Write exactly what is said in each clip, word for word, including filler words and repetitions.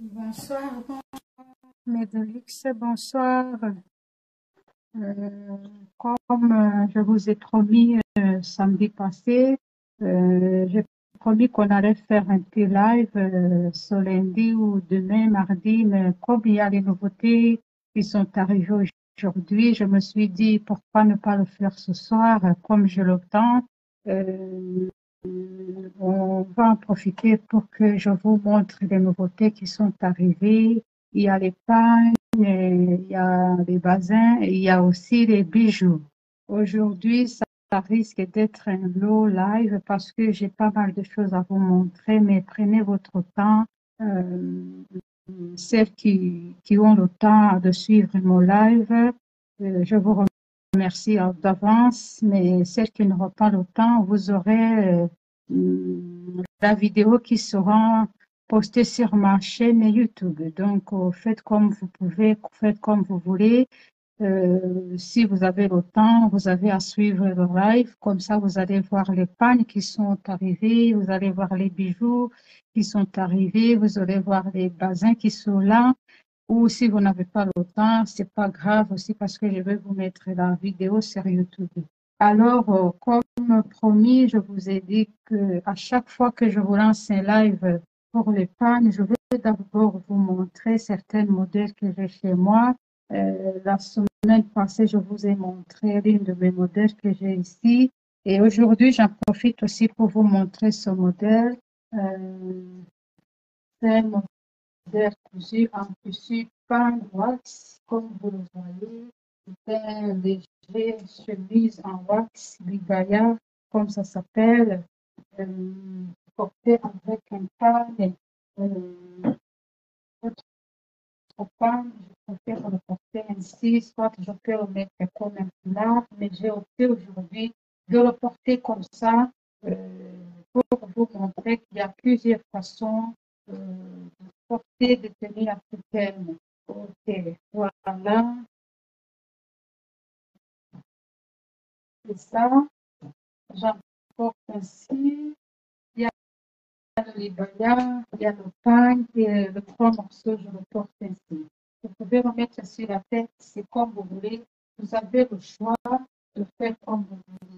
Bonsoir, bon, mes de luxe, bonsoir. Euh, comme euh, je vous ai promis euh, samedi passé, euh, j'ai promis qu'on allait faire un petit live euh, ce lundi ou demain, mardi, mais comme il y a les nouveautés qui sont arrivées aujourd'hui, je me suis dit pourquoi ne pas le faire ce soir, comme j'ai le temps. Euh, on va en profiter pour que je vous montre les nouveautés qui sont arrivées. Il y a les pains, il y a les bazins et il y a aussi les bijoux. Aujourd'hui, ça, ça risque d'être un low live parce que j'ai pas mal de choses à vous montrer, mais prenez votre temps. Euh, celles qui, qui ont le temps de suivre mon live, euh, je vous remercie d'avance, mais celles qui n'auront pas le temps, vous aurez euh, la vidéo qui sera postée sur ma chaîne YouTube. Donc, euh, faites comme vous pouvez, faites comme vous voulez. Euh, si vous avez le temps, vous avez à suivre le live. Comme ça, vous allez voir les pagnes qui sont arrivées, vous allez voir les bijoux qui sont arrivés, vous allez voir les bazins qui sont là. Ou si vous n'avez pas le temps, c'est pas grave aussi parce que je vais vous mettre la vidéo sur YouTube. Alors, euh, comme promis, je vous ai dit que à chaque fois que je vous lance un live pour les pannes, je vais d'abord vous montrer certains modèles que j'ai chez moi. Euh, la semaine passée, je vous ai montré l'une de mes modèles que j'ai ici. Et aujourd'hui, j'en profite aussi pour vous montrer ce modèle. Euh, c'est un modèle cousu en tissu pan wax, comme vous le voyez. C'est un léger chemise en wax, bigaya, comme ça s'appelle, euh, porté avec un pan. Euh, Votre pan, je préfère le porter ainsi, soit je peux le mettre comme un foulard, mais j'ai opté aujourd'hui de le porter comme ça euh, pour vous montrer qu'il y a plusieurs façons euh, de porter des tenues africaines. Ok, voilà, c'est ça. J'en porte ainsi. Il y a le libaya, il y a le pain et le trois morceaux, je le porte ainsi. Vous pouvez remettre sur la tête, c'est comme vous voulez. Vous avez le choix de faire comme vous voulez.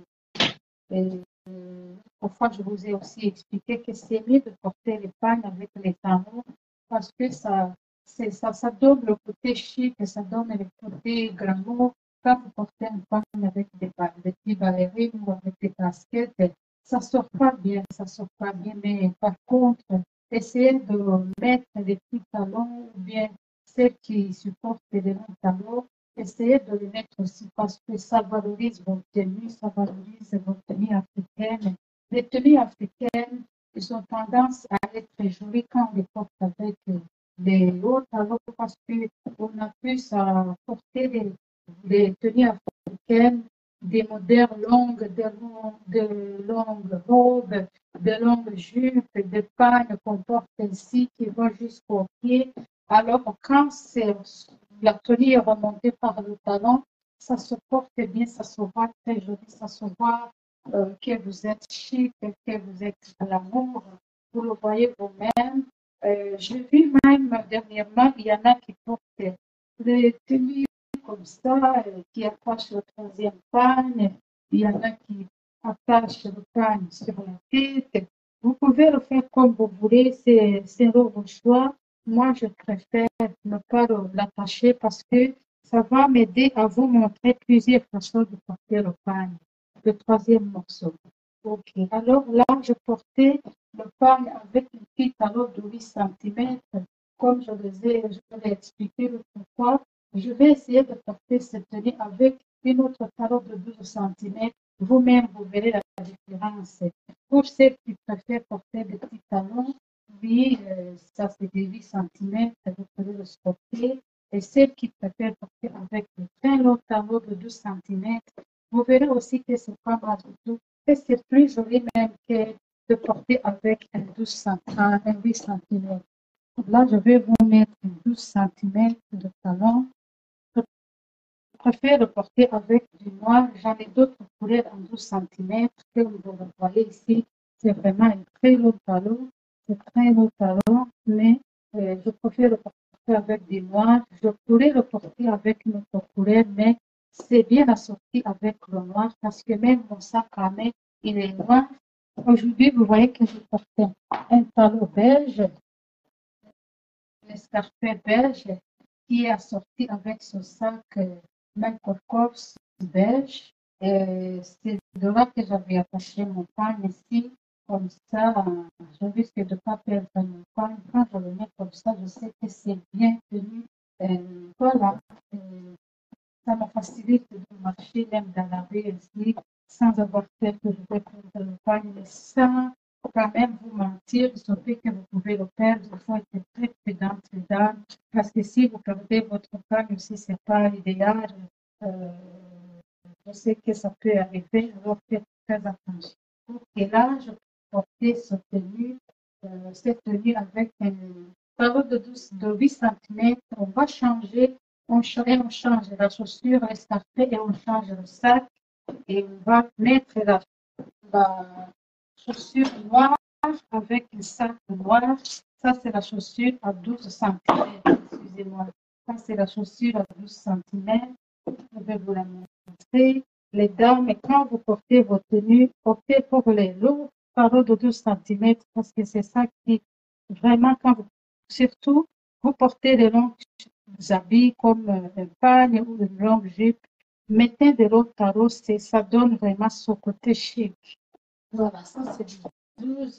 Et, euh, parfois, je vous ai aussi expliqué que c'est mieux de porter les pagnes avec les talons parce que ça, c'est, ça, ça donne le côté chic et ça donne le côté glamour. Quand vous portez une pagne avec des, des petits ballerines ou avec des casquettes, ça ne sort pas bien, ça ne sort pas bien. Mais par contre, essayez de mettre des petits talons ou bien celles qui supportent les longs talons. Essayez de le mettre aussi parce que ça valorise vos tenues, ça valorise vos tenues africaines. Les tenues africaines, ils ont tendance à être jolies quand on les porte avec des hauts talons parce qu'on a plus à porter des, des tenues africaines, des modèles longues, des, longues, de longues robes, de longues jupes, des pagnes qu'on porte ainsi qui vont jusqu'aux pieds. Alors, quand c'est la tenue est remontée par le talon, ça se porte bien, ça se voit très joli, ça se voit euh, que vous êtes chic, que vous êtes à l'amour, vous le voyez vous-même. Euh, J'ai vu même dernièrement, il y en a qui portent des tenues comme ça, euh, qui attachent le troisième pagne, il y en a qui attachent le pagne sur la tête. Vous pouvez le faire comme vous voulez, c'est votre choix. Moi, je préfère ne pas l'attacher parce que ça va m'aider à vous montrer plusieurs façons de porter le pagne. Le troisième morceau. Ok, alors là, je portais le pagne avec une petite talon de huit centimètres. Comme je vous ai, je vous ai expliqué l'autre fois, je vais essayer de porter cette tenue avec une autre talon de douze centimètres. Vous-même, vous verrez la différence. Pour ceux qui préfèrent porter des petits talons, oui, euh, ça c'est des huit centimètres, vous pouvez le porter. Et celles qui préfèrent porter avec de très longs talons de douze centimètres, vous verrez aussi que c'est pas mal du tout. Et c'est plus joli même que de porter avec un douze centimètres, un huit centimètres. Là, je vais vous mettre un douze centimètres de talon. Je préfère le porter avec du noir. J'en ai d'autres couleurs en douze centimètres que vous le voyez ici. C'est vraiment un très long talon. C'est très long talon, mais Euh, je préfère le porter avec des noirs. Je pourrais le porter avec une autre couleur, mais c'est bien assorti avec le noir parce que même mon sac à main, il est noir. Aujourd'hui, vous voyez que je porte un talon beige, l'escarpé beige, qui est assorti avec ce sac euh, Michael Kors beige. Et c'est de là que j'avais attaché mon pain ici. Comme ça, je risque de ne pas perdre mon pain. Quand je le mets comme ça, je sais que c'est bien tenu. Euh, voilà. Euh, ça me facilite de marcher même dans la rue ici, sans avoir peur que je vais perdre le pain. Mais sans quand même vous mentir, je sais que vous pouvez le perdre. Il faut être très prudent dedans. Parce que si vous perdez votre pain aussi, ce n'est pas idéal. Euh, je sais que ça peut arriver, alors faites très attention. Et là, je portais cette tenue, euh, cette tenue avec un talon de, de huit centimètres. On va changer, on, et on change la chaussure, l'escarpé et on change le sac. Et on va mettre la, la chaussure noire avec un sac noir. Ça, c'est la chaussure à douze centimètres. Excusez-moi. Ça, c'est la chaussure à douze centimètres. Je vais vous la montrer. Les dames, quand vous portez vos tenues, portez pour les lourds talons de douze centimètres parce que c'est ça qui, vraiment, quand vous, surtout, vous portez des longs habits comme un pagne ou une longue jupe, mettez des longs talons, ça donne vraiment ce côté chic. Voilà, ça c'est du douze.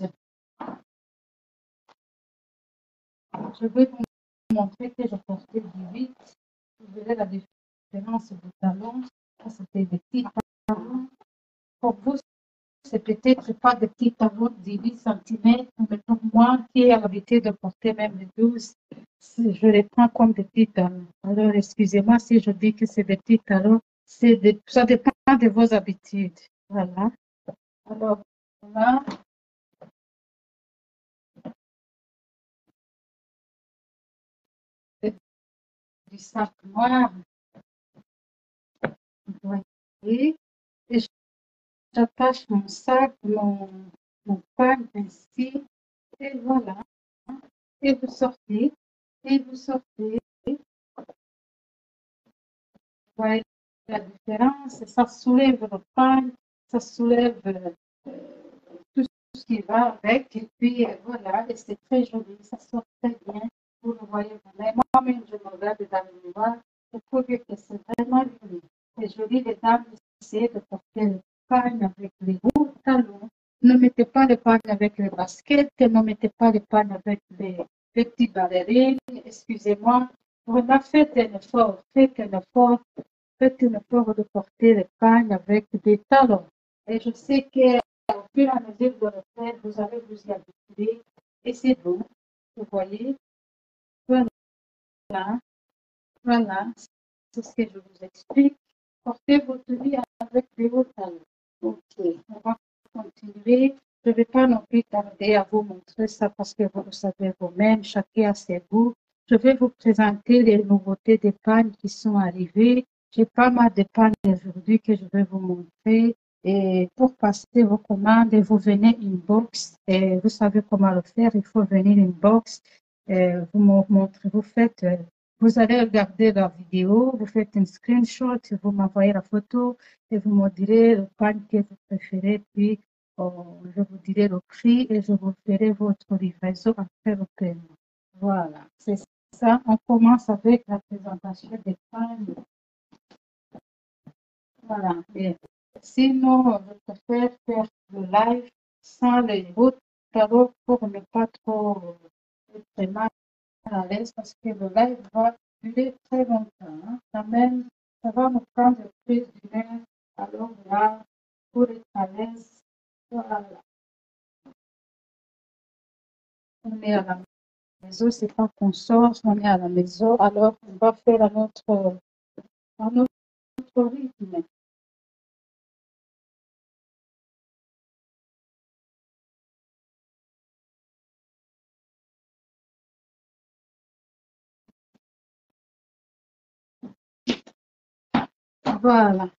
Je vais vous montrer que je portais du huit. Vous verrez la différence du talon. Ça, c'était des petits talons. Pour vous, c'est peut-être pas des petits talons de huit centimètres, mais pour moi, qui ai l'habitude de porter même les douze, je les prends comme des petits talons. Alors, excusez-moi si je dis que c'est des petits talons. Des, ça dépend de vos habitudes. Voilà. Alors, là, c'est du sac noir. Vous voyez? Et j'attache mon sac, mon, mon pack ainsi, et voilà. Et vous sortez, et vous sortez. Vous voyez la différence, ça soulève le pack, ça soulève euh, tout ce qui va avec, et puis euh, voilà, et c'est très joli, ça sort très bien. Vous le voyez vous-même. Moi-même, je me regarde dans le miroir, je trouve que c'est vraiment joli. C'est joli, les dames, essayez de porter le pagne avec les hauts talons. Ne mettez pas le pagne avec les baskets, ne mettez pas le pagne avec les, les petits ballerines. Excusez-moi. Vraiment, faites un effort, faites un effort, faites un effort de porter le pagne avec des talons. Et je sais qu'au fur et à mesure de le faire, vous allez vous y habituer. Et c'est bon. Vous voyez? Voilà. Voilà. C'est ce que je vous explique. Portez votre vie avec des hauts talons. Ok, on va continuer. Je ne vais pas non plus tarder à vous montrer ça parce que vous le savez vous-même, chacun a ses goûts. Je vais vous présenter les nouveautés des pagnes qui sont arrivées. J'ai pas mal de pagnes aujourd'hui que je vais vous montrer. Et pour passer vos commandes, vous venez inbox. Et vous savez comment le faire. Il faut venir inbox. Et vous me montrez, vous faites vous allez regarder la vidéo, vous faites un screenshot, vous m'envoyez la photo et vous me direz le pagne que vous préférez, puis oh, je vous dirai le prix et je vous ferai votre livraison après le paiement. Voilà, c'est ça. On commence avec la présentation des pagnes. Voilà. Et sinon, je préfère faire le live sans les autres tarots pour ne pas trop être mal à l'aise parce que le live va durer très longtemps. Hein. Quand même, ça va nous prendre plus d'une heure. Alors là, pour être à l'aise, voilà. On est à la maison, c'est pas qu'on sort, on est à la maison, alors on va faire à notre, à notre rythme. Voilà.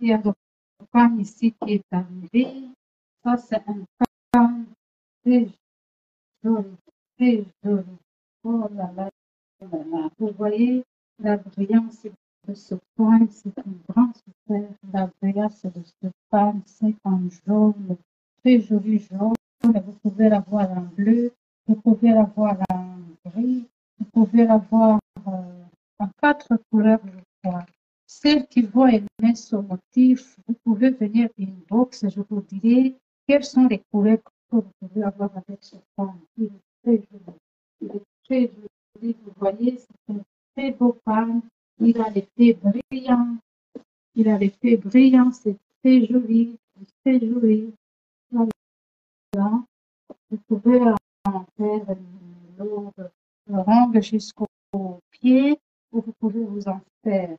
Il y a le pagne ici qui est arrivé. Ça, c'est un pagne très joli, très joli. Oh là là, là là. Vous voyez la brillance de ce pagne, c'est un grand super. La brillance de ce pagne, c'est en jaune, très joli jaune. Vous pouvez la voir en bleu, vous pouvez la voir en gris, vous pouvez la voir euh, en quatre couleurs, je crois. Celles qui vont aimer ce motif, vous pouvez venir inbox, je vous dirai quelles sont les couleurs que vous pouvez avoir avec ce pagne. Il est très joli. Il est très joli. Vous voyez, c'est un très beau pagne. Il a l'effet brillant. Il a l'effet brillant. C'est très joli. Très joli. Voilà. Vous pouvez en faire le rendre jusqu'au pied ou vous pouvez vous en faire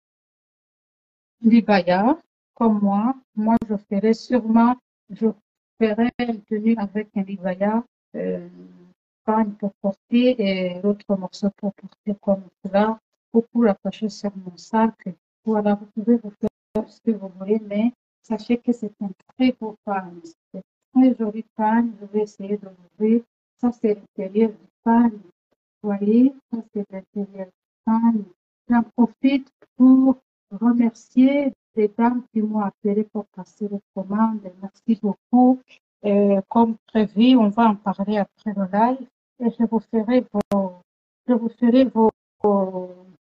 l'ibaya, comme moi. Moi, je ferai sûrement, je ferai une tenue avec un libaya, euh, pagne pour porter et l'autre morceau pour porter comme cela, ou pour l'attacher sur mon sac. Voilà, vous pouvez vous faire ce que vous voulez, mais sachez que c'est un très beau pagne. C'est un très joli pagne. Je vais essayer de l'ouvrir. Ça, c'est l'intérieur du pagne. Vous voyez, ça, c'est l'intérieur du pagne. J'en profite pour remercier les dames qui m'ont appelé pour passer les commandes. Merci beaucoup. Euh, comme prévu, on va en parler après le live et je vous ferai vos, je vous ferai vos, vos,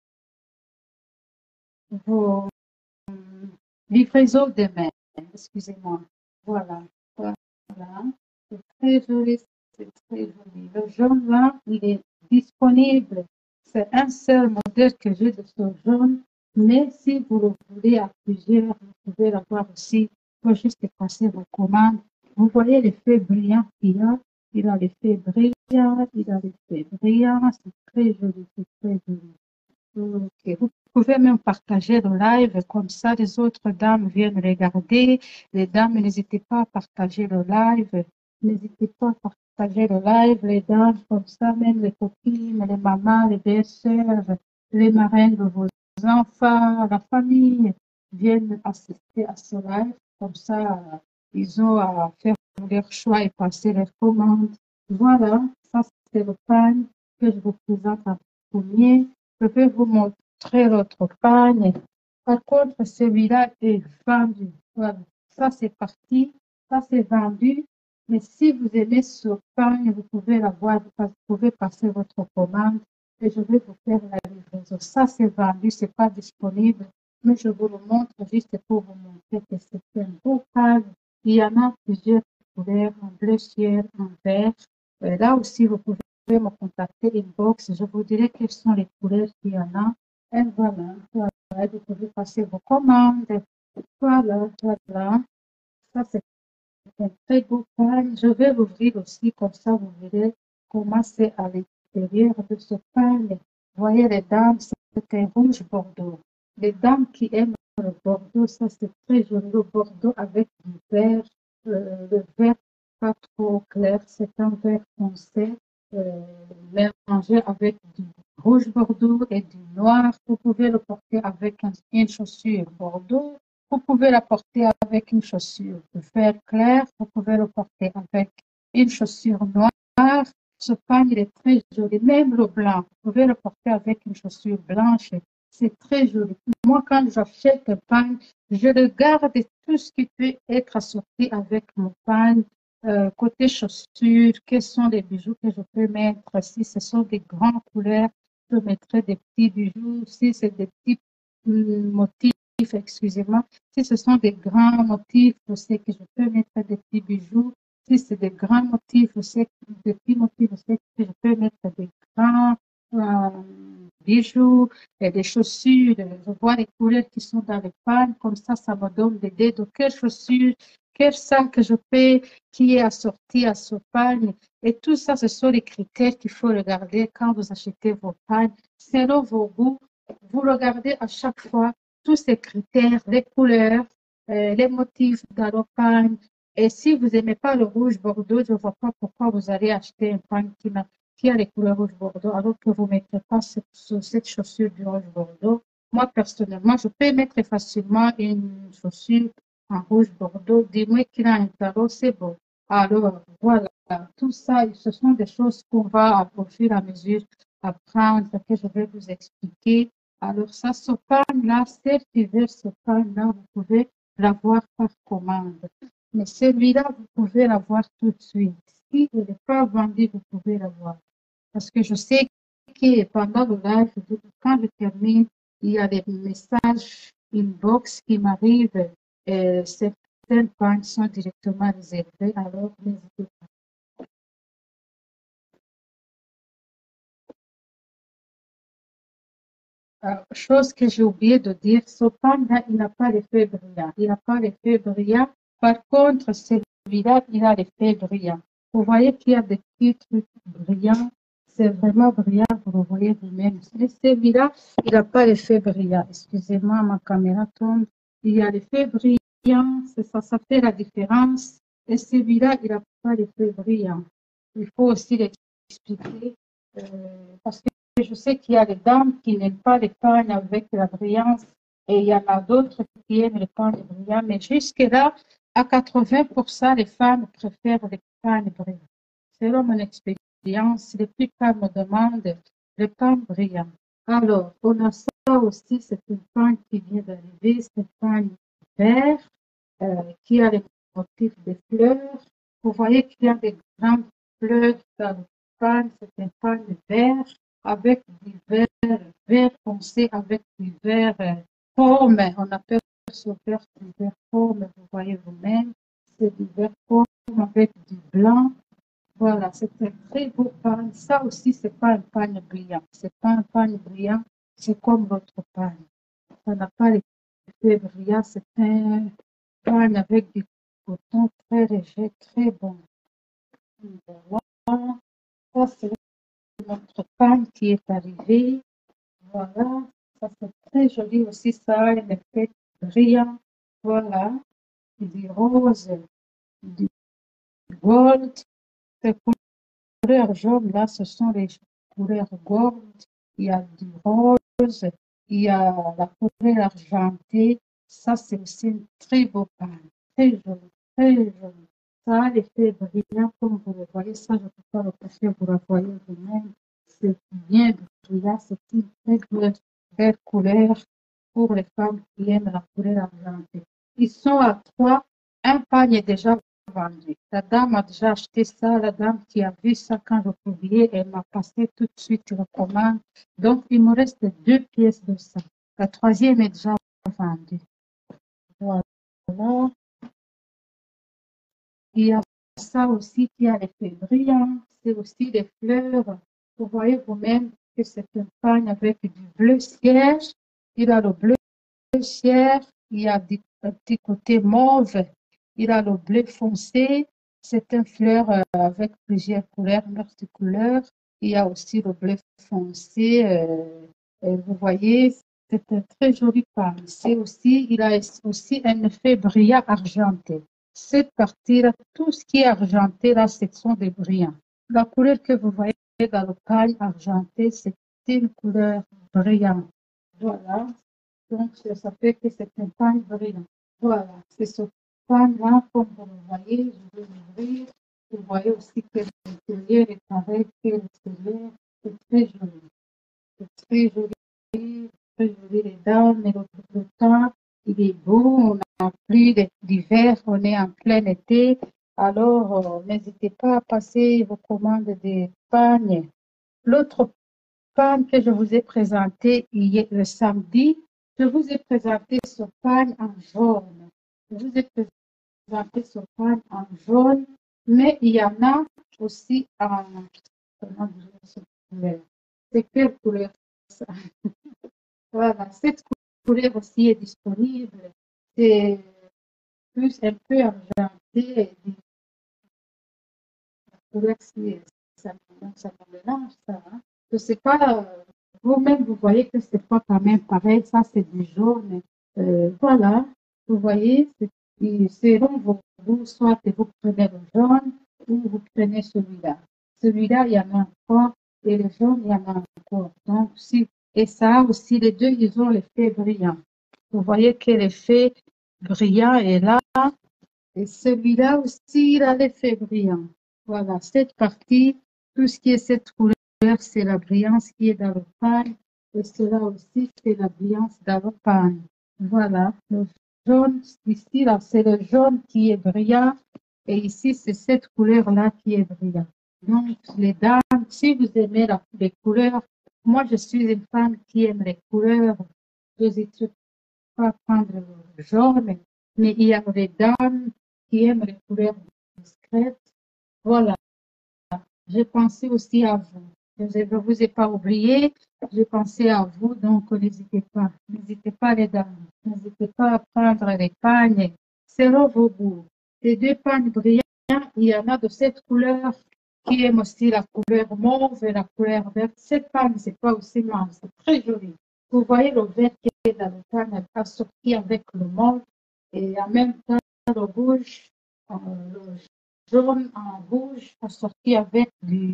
vos livraisons demain. Excusez-moi. Voilà. Voilà. C'est très joli. C'est très joli. Le jaune là, il est disponible. C'est un seul modèle que j'ai de ce jaune. Mais si vous le voulez à plusieurs, vous pouvez l'avoir aussi. Il faut juste passer vos commandes. Vous voyez l'effet brillant qu'il y a. Il a l'effet brillant. Il a l'effet brillant. C'est très joli. C'est très joli. Ok. Vous pouvez même partager le live. Comme ça, les autres dames viennent regarder. Les dames, n'hésitez pas à partager le live. N'hésitez pas à partager le live. Les dames, comme ça, même les copines, les mamans, les belles-sœurs, les marraines de vos enfants, la famille viennent assister à ce live. Comme ça, ils ont à faire leur choix et passer leurs commandes. Voilà, ça c'est le pagne que je vous présente en premier. Je vais vous montrer l'autre pagne. Par contre, celui-là est vendu. Voilà, ça c'est parti, ça c'est vendu. Mais si vous aimez ce pagne, vous pouvez l'avoir, vous pouvez passer votre commande et je vais vous faire la livraison. Ça, c'est vendu, c'est pas disponible, mais je vous le montre juste pour vous montrer que c'est un beau pagne. Il y en a plusieurs couleurs, en bleu ciel, en vert. Et là aussi, vous pouvez me contacter inbox. Je vous dirai quelles sont les couleurs qu'il y en a. Et voilà, voilà, vous pouvez passer vos commandes. Voilà, voilà. Ça, c'est un très beau pagne. Je vais l'ouvrir aussi, comme ça, vous verrez comment c'est à l'intérieur de ce pagne. Voyez les dames, c'est un rouge bordeaux. Les dames qui aiment le bordeaux, ça c'est très joli. Le bordeaux avec du vert, euh, le vert pas trop clair, c'est un vert foncé, euh, mélangé avec du rouge bordeaux et du noir. Vous pouvez le porter avec un, une chaussure bordeaux. Vous pouvez la porter avec une chaussure de vert clair. Vous pouvez le porter avec une chaussure noire. Ce pagne, il est très joli. Même le blanc, vous pouvez le porter avec une chaussure blanche. C'est très joli. Moi, quand j'achète un pagne, je regarde tout ce qui peut être assorti avec mon pagne. Euh, côté chaussures, quels sont les bijoux que je peux mettre? Si ce sont des grandes couleurs, je mettrai des petits bijoux. Si c'est des petits hum, motifs, excusez-moi, si ce sont des grands motifs, je sais que je peux mettre des petits bijoux. Si c'est des grands motifs, je sais que des petits motifs, je sais que je peux mettre des grands euh, bijoux et des chaussures. Je vois les couleurs qui sont dans les pannes, comme ça, ça me donne l'idée de quelles chaussures, quel sac je paie, qui est assorti à ce pagne. Et tout ça, ce sont les critères qu'il faut regarder quand vous achetez vos pagnes. Selon vos goûts, vous regardez à chaque fois tous ces critères, les couleurs, euh, les motifs dans le pagne. Et si vous n'aimez pas le rouge bordeaux, je ne vois pas pourquoi vous allez acheter un pagne qui, qui a les couleurs rouge bordeaux alors que vous ne mettez pas cette, cette chaussure du rouge bordeaux. moi, personnellement, je peux mettre facilement une chaussure en rouge bordeaux. Dis-moi qu'il a un talon, c'est bon. Alors, voilà. Tout ça, ce sont des choses qu'on va, au fur et à mesure, apprendre, que je vais vous expliquer. Alors, ça, ce pain-là, cette hiver, ce pain-là, vous pouvez l'avoir par commande. Mais celui-là, vous pouvez l'avoir tout de suite. Si il n'est pas vendu, vous pouvez l'avoir. Parce que je sais que pendant le live, quand je termine, il y a des messages inbox qui m'arrivent. Et certaines pagnes sont directement réservées. Alors, n'hésitez pas. Euh, chose que j'ai oublié de dire, ce pain-là, il n'a pas l'effet brillant. Il n'a pas l'effet brillant. Par contre, celui-là, il a l'effet brillant. Vous voyez qu'il y a des petits trucs brillants. C'est vraiment brillant, vous le voyez vous-même. Mais celui-là, il n'a pas l'effet brillant. Excusez-moi, ma caméra tombe. Il y a l'effet brillant, c'est ça, ça fait la différence. Et celui-là, il n'a pas l'effet brillant. Il faut aussi l'expliquer euh, parce que je sais qu'il y a des dames qui n'aiment pas les pagnes avec la brillance et il y en a d'autres qui aiment les pagnes brillantes. Mais jusque-là, à quatre-vingts pour cent, les femmes préfèrent les pagnes brillantes. Selon mon expérience, les plupart me demandent les pagnes brillantes. Alors, on a ça aussi, c'est une pagne qui vient d'arriver, c'est une pagne verte euh, qui a les motifs des fleurs. Vous voyez qu'il y a des grandes fleurs dans le pagne, c'est une pagne verte avec du vert, vert foncé, avec du vert euh, pomme. On appelle ce vert du vert pomme, vous voyez vous-même. C'est du vert pomme avec du blanc. Voilà, c'est un très beau pagne. Ça aussi, c'est pas un pagne brillant. C'est pas un pagne brillant, c'est comme l'autre pagne. Ça n'a pas l'effet brillant, c'est un pagne avec du coton très léger, très bon. Voilà, ça c'est notre pagne qui est arrivée. Voilà, ça c'est très joli aussi, ça a un effet brillant. Voilà, du rose, du gold. Ces couleurs jaunes là, ce sont les couleurs gold. Il y a du rose, il y a la couleur argentée. Ça c'est aussi une très beau pagne, très joli, très joli. Ça a l'effet brillant comme vous le voyez. Ça, je ne peux pas le cacher, vous le voyez vous-même. C'est bien brillant, c'est une très belle, belle couleur pour les femmes qui aiment la couleur argentée. Ils sont à trois. Un pagne est déjà vendu. La dame a déjà acheté ça. La dame qui a vu ça quand je publiais, elle m'a passé tout de suite la commande. Donc, il me reste deux pièces de ça. La troisième est déjà vendue. Voilà. Il y a ça aussi qui a l'effet brillant. C'est aussi des fleurs. Vous voyez vous-même que c'est une pagne avec du bleu cierge. Il a le bleu cierge. Il y a un petit côté mauve. Il a le bleu foncé. C'est une fleur euh, avec plusieurs couleurs, multicouleurs. Il y a aussi le bleu foncé. Euh, et vous voyez, c'est un très joli pagne. C'est aussi, il a aussi un effet brillant argenté. Cette partie-là, tout ce qui est argenté, là, ce sont des brillants. La couleur que vous voyez dans le pagne argenté, c'est une couleur brillante. Voilà. Donc, ça fait que c'est un pagne brillant. Voilà. C'est ce pagne-là, comme vous le voyez, je vais l'ouvrir. Vous voyez aussi que l'intérieur est pareil que l'extérieur. C'est très joli. C'est très joli. Très joli, les dames, et le, le temps, il est beau. On n'a plus d'hiver, on est en plein été. Alors, euh, n'hésitez pas à passer vos commandes des pagnes. L'autre pagne que je vous ai présenté hier, le samedi, je vous ai présenté ce pagne en jaune. Je vous ai présenté ce pagne en jaune, mais il y en a aussi en... Comment dire cette couleur? C'est quelle couleur ça? Voilà, cette couleur aussi est disponible. C'est plus un peu argenté. La couleur, ça, ça me mélange, ça. Hein? Je ne sais pas, vous-même, vous voyez que ce n'est pas quand même pareil. Ça, c'est du jaune. Euh, voilà, vous voyez, selon vos goûts, soit vous prenez le jaune ou vous prenez celui-là. Celui-là, il y en a encore et le jaune, il y en a encore. Donc, si Et ça aussi, les deux, ils ont l'effet brillant. Vous voyez que l'effet brillant est là. Et celui-là aussi, il a l'effet brillant. Voilà, cette partie, tout ce qui est cette couleur, c'est la brillance qui est dans le pagne. Et cela aussi, c'est la brillance dans le pagne. Voilà, le jaune, ici, là, c'est le jaune qui est brillant. Et ici, c'est cette couleur-là qui est brillante. Donc, les dames, si vous aimez la, les couleurs, moi, je suis une femme qui aime les couleurs. Je n'hésite pas à prendre le jaune, mais il y a des dames qui aiment les couleurs discrètes. Voilà, j'ai pensé aussi à vous. Je ne vous ai pas oublié, j'ai pensé à vous, donc n'hésitez pas. N'hésitez pas, les dames. N'hésitez pas à prendre les pagnes selon vos goûts. Les deux pagnes brillants, il y en a de cette couleur qui aime aussi la couleur mauve et la couleur verte. Cette pagne, c'est pas aussi mal, c'est très joli. Vous voyez le vert qui est dans le pagne assorti avec le mauve et en même temps le rouge, euh, le jaune en rouge assorti avec du,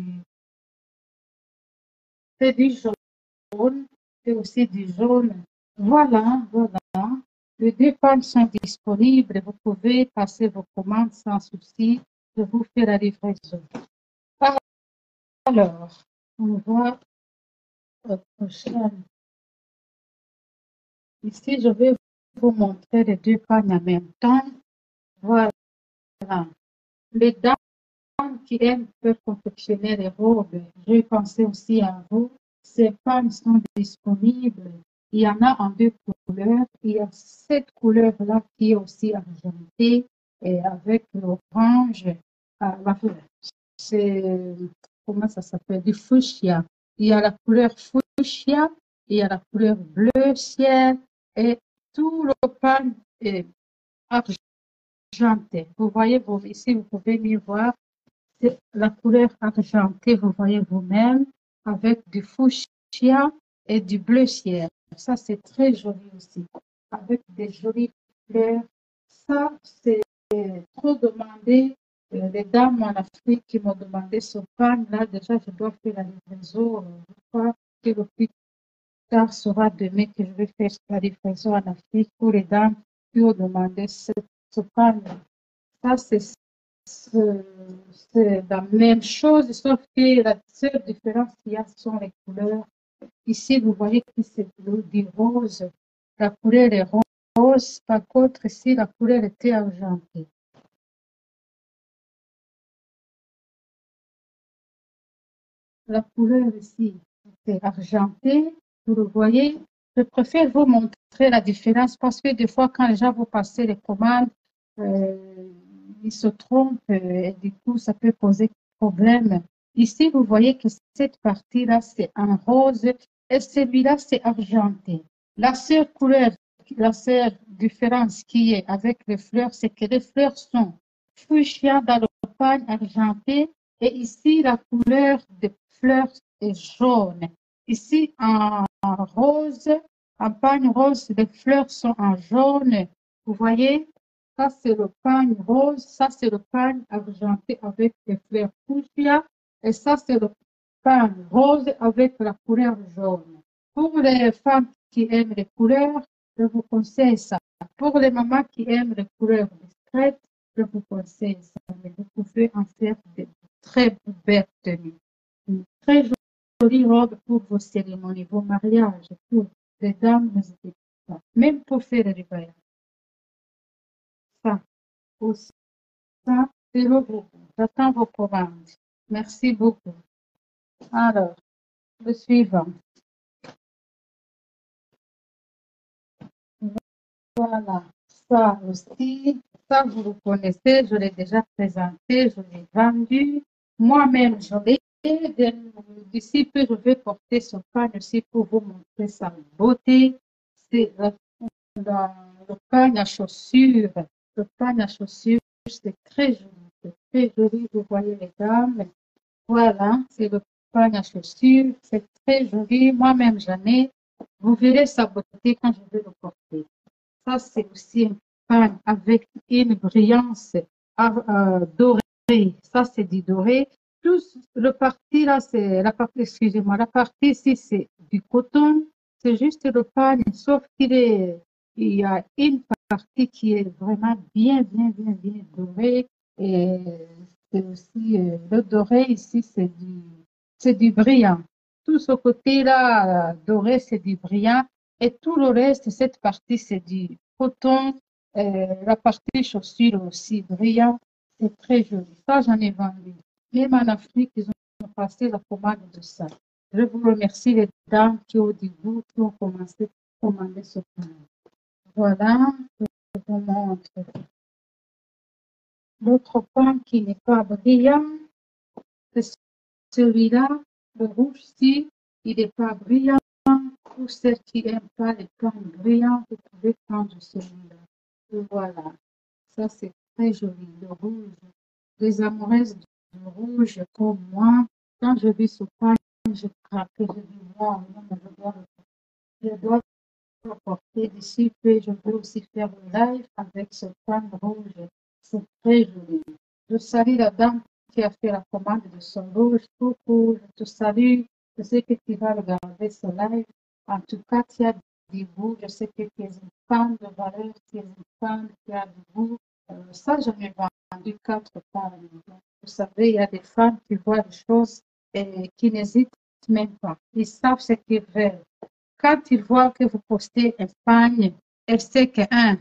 c'est du jaune, c'est aussi du jaune. Voilà, voilà. Les deux pagnes sont disponibles. Vous pouvez passer vos commandes sans souci. Je vous fais la livraison. Alors, on voit la prochaine. Ici, je vais vous montrer les deux pagnes en même temps. Voilà. Les dames qui aiment peuvent confectionner les robes. Je pensais aussi à vous. Ces pagnes sont disponibles. Il y en a en deux couleurs. Il y a cette couleur-là qui est aussi argentée et avec l'orange. C'est, comment ça s'appelle? Du fuchsia. Il y a la couleur fuchsia, il y a la couleur bleu ciel et tout le pagne est argenté. Vous voyez, vous, ici, vous pouvez mieux voir. C'est la couleur argentée, vous voyez vous-même, avec du fuchsia et du bleu ciel. Ça, c'est très joli aussi, avec des jolies fleurs. Ça, c'est trop demandé. Euh, les dames en Afrique qui m'ont demandé ce pagne, là, déjà, je dois faire la livraison. Euh, je crois que le plus tard sera demain que je vais faire la livraison en Afrique pour les dames qui ont demandé ce, ce pagne. Ça, c'est c'est la même chose, sauf que la seule différence qu'il y a sont les couleurs. Ici, vous voyez que c'est du rose. La couleur est rose. Par contre, ici, la couleur était argentée. La couleur ici était argentée. Vous le voyez. Je préfère vous montrer la différence parce que des fois, quand les gens vous passent les commandes, euh, ils se trompent et du coup, ça peut poser problème. Ici, vous voyez que cette partie-là, c'est en rose et celui-là, c'est argenté. La seule couleur, la seule différence qui est avec les fleurs, c'est que les fleurs sont fuchsia dans le pagne argenté et ici, la couleur des fleurs est jaune. Ici, en rose, en pagne rose, les fleurs sont en jaune. Vous voyez? Ça, c'est le pagne rose. Ça, c'est le pagne argenté avec les fleurs fuchsia. Et ça, c'est le pagne rose avec la couleur jaune. Pour les femmes qui aiment les couleurs, je vous conseille ça. Pour les mamans qui aiment les couleurs discrètes, je vous conseille ça. Mais vous pouvez en faire de très belles tenues. Une très jolie robe pour vos cérémonies, vos mariages, pour les dames, n'hésitez pas. Même pour faire les voyages. Ça aussi. Ça, c'est le groupe. J'attends vos commandes. Merci beaucoup. Alors, le suivant. Voilà. Ça aussi, ça vous le connaissez, je l'ai déjà présenté, je l'ai vendu. Moi-même, je l'ai. D'ici peu, je vais porter ce pagne aussi pour vous montrer sa beauté. C'est le pagne à chaussures. Le pagne à chaussures, c'est très joli. C'est très joli, vous voyez les dames. Voilà, c'est le pagne à chaussures. C'est très joli. Moi-même, j'en ai. Vous verrez sa beauté quand je vais le porter. Ça, c'est aussi un pagne avec une brillance euh, dorée. Ça, c'est du doré. Tout le parti là, c'est la partie, excusez-moi, la partie ici, c'est du coton, c'est juste le pagne, sauf qu'il est, il y a une partie qui est vraiment bien, bien, bien, bien dorée. Et c'est aussi, euh, le doré ici, c'est du, c'est du brillant. Tout ce côté-là, euh, doré, c'est du brillant. Et tout le reste, cette partie, c'est du coton. Euh, la partie chaussure aussi brillant. C'est très joli. Ça, j'en ai vendu. Même en Afrique, ils ont passé la commande de ça. Je vous remercie les dames qui au début, qui ont commencé à commander ce pain. Voilà, je vous montre. L'autre pain qui n'est pas brillant, c'est celui-là. Le rouge-ci, il n'est pas brillant. Pour ceux qui n'aiment pas les pains brillants, vous pouvez prendre celui-là. Voilà, ça c'est très joli, le rouge. Les amoureuses du rouge comme moi, quand je vis ce pain, je craque, je dis, wow, je dois, je dois le porter d'ici peu, je peux aussi faire le live avec ce pain rouge. C'est très joli. Je salue la dame qui a fait la commande de son rouge. Coucou, je te salue. Je sais que tu vas regarder ce live. En tout cas, tu as du goût. Je sais que tu es une femme de valeur, tu es une femme qui a du goût. Euh, ça, j'en ai vendu quatre femmes. Vous savez, il y a des femmes qui voient des choses et qui n'hésitent même pas. Ils savent ce qu'ils veulent. Quand ils voient que vous postez un pagne, elles savent que, un,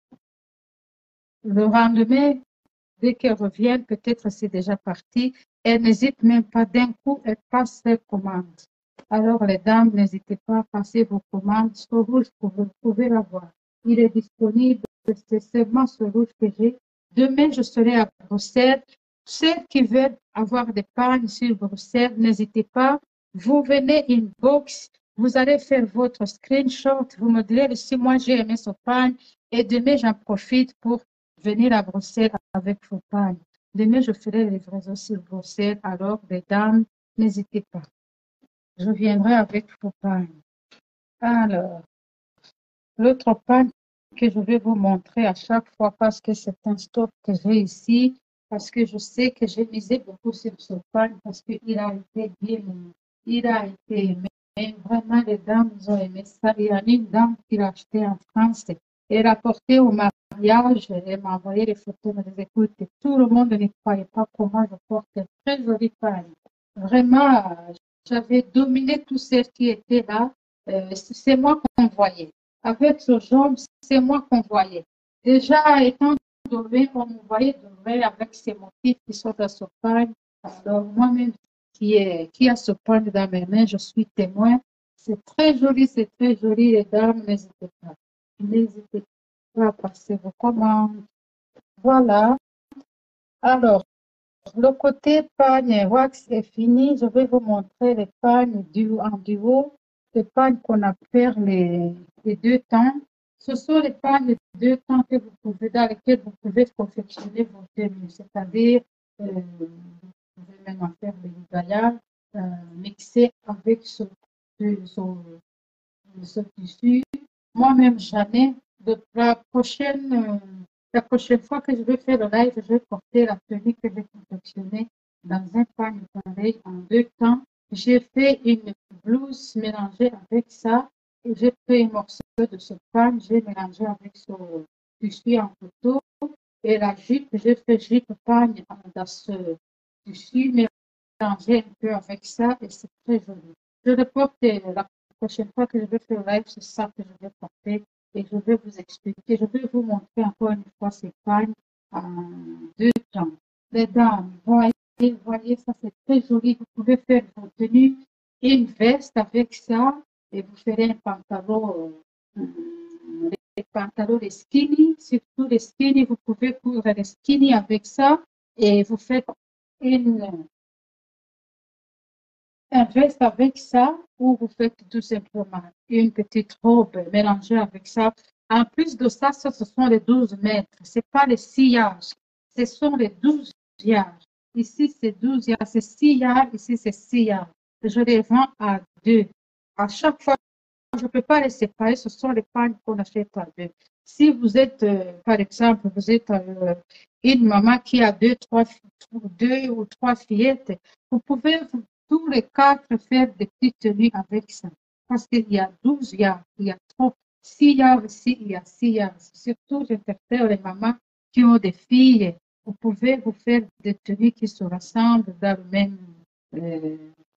le lendemain, dès qu'elles reviennent, peut-être c'est déjà parti, elles n'hésitent même pas. D'un coup, elles passent leurs commandes. Alors, les dames, n'hésitez pas à passer vos commandes. Ce rouge, vous pouvez l'avoir. Il est disponible. C'est seulement ce rouge que j'ai. Demain, je serai à Bruxelles. Ceux qui veulent avoir des pagnes sur Bruxelles, n'hésitez pas. Vous venez inbox. Vous allez faire votre screenshot. Vous me direz si moi j'ai aimé ce pagne. Et demain, j'en profite pour venir à Bruxelles avec vos pagnes. Demain, je ferai les livraisons sur Bruxelles. Alors, les dames, n'hésitez pas. Je viendrai avec vos pagnes. Alors, l'autre pagne que je vais vous montrer à chaque fois parce que c'est un stock que j'ai ici, parce que je sais que j'ai misé beaucoup sur ce pagne parce qu'il a été bien, il a été aimé. Et vraiment, les dames ont aimé ça. Il y a une dame qui l'a acheté en France. Elle a porté au mariage. Elle m'a envoyé les photos. Elle m'a écoute, tout le monde ne croyait pas comment je porte un très joli pagne. Vraiment, j'avais dominé tout ce qui était là. Euh, c'est moi qu'on voyait. Avec ce jaune, c'est moi qu'on voyait. Déjà, étant doré, on me voyait doré avec ces motifs qui sont dans ce pagne. Alors, moi-même, qui, est, qui a ce pagne dans mes mains, je suis témoin. C'est très joli, c'est très joli, les dames, n'hésitez pas. N'hésitez pas à passer vos commandes. Voilà. Alors, le côté pagne wax est fini. Je vais vous montrer les pagnes du, en duo, les pagnes qu'on appelle les, les deux temps. Ce sont les pagnes de deux temps que vous pouvez, dans lesquels vous pouvez confectionner vos tenues, c'est-à-dire euh, vous pouvez même en faire des gaillards, euh, mixer avec ce, ce, ce tissu. Moi-même, j'en ai. De la prochaine, euh, la prochaine fois que je vais faire le live, je vais porter la tenue que j'ai confectionnée dans un pagne pareil en deux temps. J'ai fait une blouse mélangée avec ça et j'ai pris un morceau de ce pagne, j'ai mélangé avec ce tissu en photo et la jupe, j'ai fait jupe pagne dans ce tissu mélangé un peu avec ça et c'est très joli. Je le porte la prochaine fois que je vais faire live, c'est ça que je vais porter et je vais vous expliquer, je vais vous montrer encore une fois ces pagnes en deux temps. Les dames, voyez, voyez, ça c'est très joli. Vous pouvez faire vos tenues, une veste avec ça et vous ferez un pantalon, euh, les pantalons, les skinny, surtout les skinny, vous pouvez coudre les skinny avec ça et vous faites une un veste avec ça ou vous faites tout simplement une petite robe mélangée avec ça. En plus de ça, ça ce sont les douze mètres. Ce n'est pas les sillages, ce sont les douze yards. Ici, c'est douze yards, c'est six yards, ici, c'est six yards. Je les vends à deux. À chaque fois, je ne peux pas les séparer, ce sont les pagnes qu'on achète à deux. Si vous êtes, euh, par exemple, vous êtes euh, une maman qui a deux, trois, deux ou trois fillettes, vous pouvez tous les quatre faire des petites tenues avec ça. parce qu'il y a douze yards, il y a trop. Six yards ici, il y a six yards. Surtout, j'interpelle les mamans qui ont des filles. Vous pouvez vous faire des tenues qui se rassemblent dans le même euh,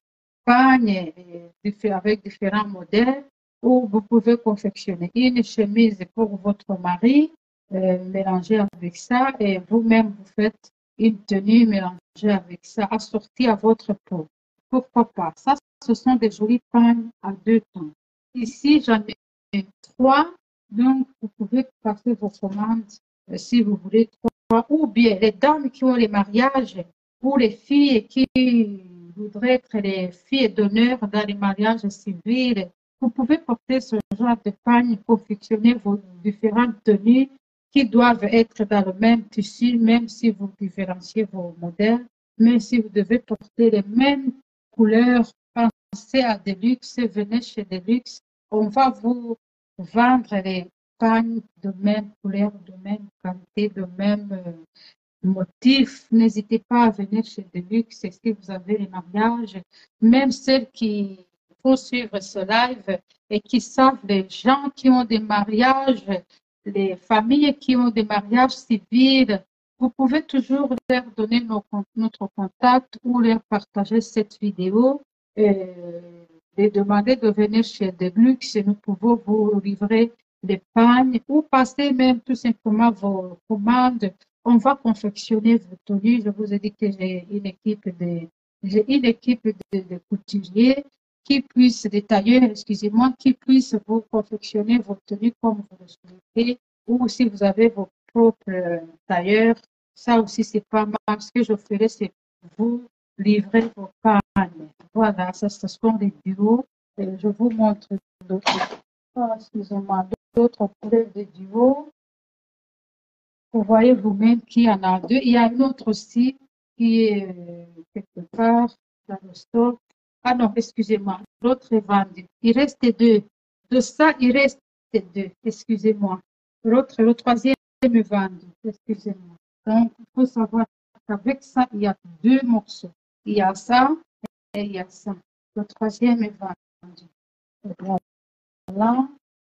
pagne avec différents modèles, ou vous pouvez confectionner une chemise pour votre mari, euh, mélanger avec ça, et vous-même vous faites une tenue mélangée avec ça, assortie à votre peau. Pourquoi pas? Ça, ce sont des jolis pagnes à deux temps. Ici, j'en ai trois, donc vous pouvez passer vos commandes euh, si vous voulez trois, ou bien les dames qui ont les mariages, ou les filles qui voudraient être les filles d'honneur dans les mariages civils. Vous pouvez porter ce genre de pagne, confectionner vos différentes tenues qui doivent être dans le même tissu, même si vous différenciez vos modèles. Mais si vous devez porter les mêmes couleurs, pensez à Deluxe, venez chez Deluxe, on va vous vendre les pagnes de même couleur, de même qualité, de même euh, motif. N'hésitez pas à venir chez Deluxe si vous avez les mariages, même celles qui faut suivre ce live et qui savent les gens qui ont des mariages, les familles qui ont des mariages civils. Vous pouvez toujours leur donner nos, notre contact ou leur partager cette vidéo et les demander de venir chez Deluxe et nous pouvons vous livrer des pagnes ou passer même tout simplement vos commandes. On va confectionner vos tenues. Je vous ai dit que j'ai une équipe de, j'ai une équipe de, de couturiers qui puissent, des tailleurs, excusez-moi, qui puissent vous confectionner vos tenues comme vous le souhaitez, ou si vous avez vos propres tailleurs, ça aussi c'est pas mal. Ce que je ferai, c'est vous livrer vos pagnes. Voilà, ça ce sont les duos. Et je vous montre d'autres, oh, excusez-moi, d'autres couleurs de duos. Vous voyez vous-même qu'il y en a deux. Il y a une autre aussi qui est euh, quelque part dans le stock. Ah non, excusez-moi, l'autre est vendu. Il reste deux. De ça, il reste deux. Excusez-moi. L'autre, le troisième est vendu. Excusez-moi. Donc, il faut savoir qu'avec ça, il y a deux morceaux. Il y a ça et il y a ça. Le troisième est vendu. Voilà.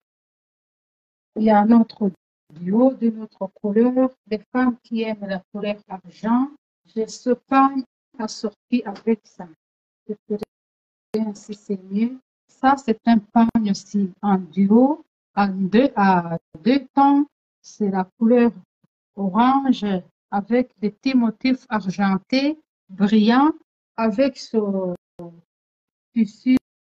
Il y a un autre duo de notre couleur. Les femmes qui aiment la couleur argent, j'ai ce pagne assorti avec ça. Je ferai ainsi, c'est mieux. Ça, c'est un pagne aussi en duo, en deux, à deux tons. C'est la couleur orange avec des petits motifs argentés, brillants, avec ce tissu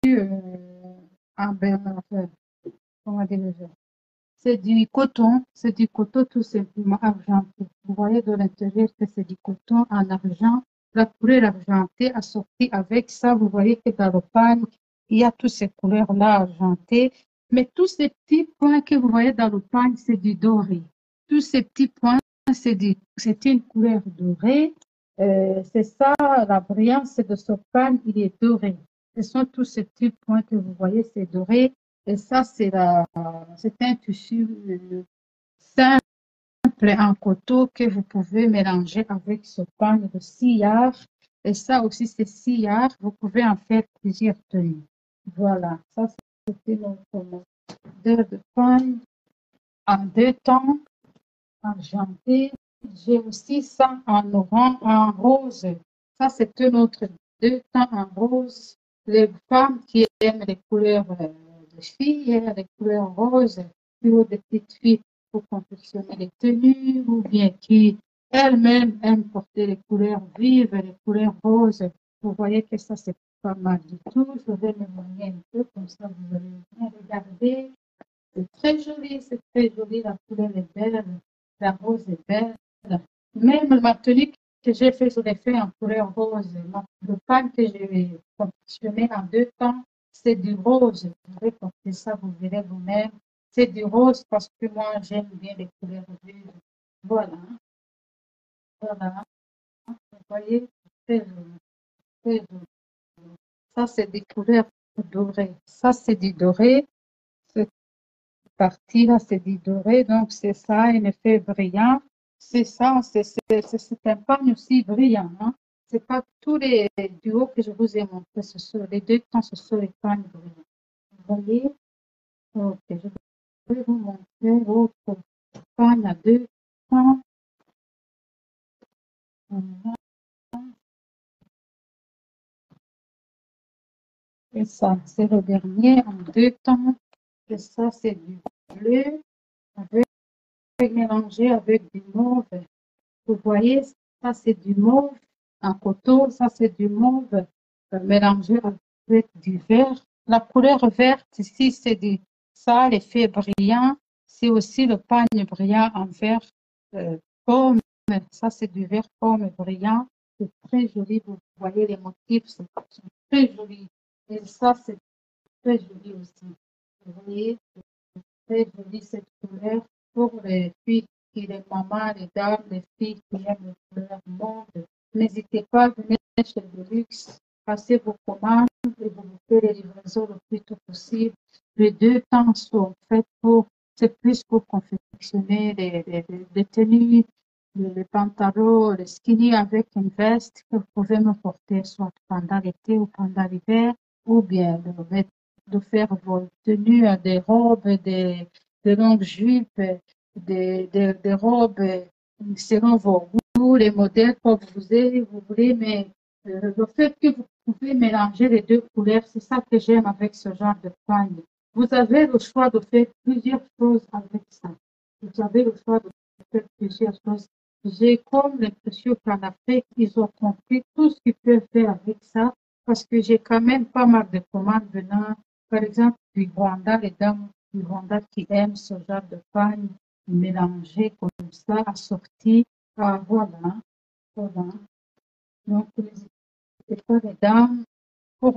euh, en berne, comment dire, c'est du coton, c'est du coton tout simplement argenté. Vous voyez de l'intérieur que c'est du coton en argent. La couleur argentée assortie avec ça, vous voyez que dans le pagne, il y a toutes ces couleurs-là argentées. Mais tous ces petits points que vous voyez dans le pagne, c'est du doré. Tous ces petits points, c'est c'est une couleur dorée. Euh, c'est ça, la brillance de ce pagne, il est doré. Ce sont tous ces petits points que vous voyez, c'est doré. Et ça, c'est la, c'est un tissu simple en coton que vous pouvez mélanger avec ce pagne de sillard. Et ça aussi, c'est sillard. Vous pouvez en faire plusieurs tenues. Voilà, ça, c'était notre modèle de pagne en deux tons, argenté. J'ai aussi ça en orange, en rose. Ça, c'est un autre deux tons en rose. Les femmes qui aiment les couleurs de filles, les couleurs roses, ou des petites filles pour confectionner les tenues, ou bien qui elles-mêmes aiment porter les couleurs vives, les couleurs roses. Vous voyez que ça, c'est pas mal du tout. Je vais m'éloigner un peu, comme ça vous allez bien regarder. C'est très joli, c'est très joli, la couleur est belle, la rose est belle. Même ma tenue que j'ai fait, je l'ai fait en couleur rose. Le pagne que j'ai confectionné en deux temps, c'est du rose. Vous pouvez porter ça, vous verrez vous-même. C'est du rose parce que moi, j'aime bien les couleurs vives. Voilà. Voilà. Vous voyez, très joli. Très joli. Ça, c'est des couleurs dorées. Ça, c'est du doré. Cette partie-là, c'est du doré. Donc, c'est ça, un effet brillant. C'est ça, c'est un pagne aussi brillant. Hein? Ce n'est pas tous les duos que je vous ai montrés. Ce sont les deux temps, ce sont les pagnes brillants. voyez? Ok, je vais vous montrer l'autre pagne à deux temps. Voilà. Et ça, c'est le dernier en deux temps. Et ça, c'est du bleu avec mélangé avec du mauve. Vous voyez, ça, c'est du mauve en coton. Ça, c'est du mauve euh, mélangé avec du vert. La couleur verte ici, c'est du ça, l'effet brillant. C'est aussi le pagne brillant en vert euh, pomme. Ça, c'est du vert pomme brillant. C'est très joli. Vous voyez, les motifs sont très jolis. Et ça, c'est très joli aussi. Vous voyez, c'est très joli cette couleur pour les filles qui les mamans, les dames, les filles qui aiment les couleurs mondes. N'hésitez pas à venir chez Velux, passez vos commandes et vous vous faites les livraisons le plus tôt possible. Les deux temps sont faits pour, c'est plus pour confectionner les, les, les, les tenues, les, les pantalons, les skinny avec une veste que vous pouvez me porter soit pendant l'été ou pendant l'hiver, ou bien de mettre de faire vos tenues à des robes, des, des longues jupes, des, des, des robes selon vos goûts, les modèles que vous avez, vous voulez, mais euh, le fait que vous pouvez mélanger les deux couleurs, c'est ça que j'aime avec ce genre de pagne. Vous avez le choix de faire plusieurs choses avec ça. Vous avez le choix de faire plusieurs choses. J'ai comme l'impression qu'en Afrique, ils ont compris tout ce qu'ils peuvent faire avec ça, parce que j'ai quand même pas mal de commandes venant, par exemple, du Rwanda, les dames du Rwanda qui aiment ce genre de pagne mélangé comme ça, assorti. Ah, voilà, voilà. Donc, n'hésitez pas, les dames, pour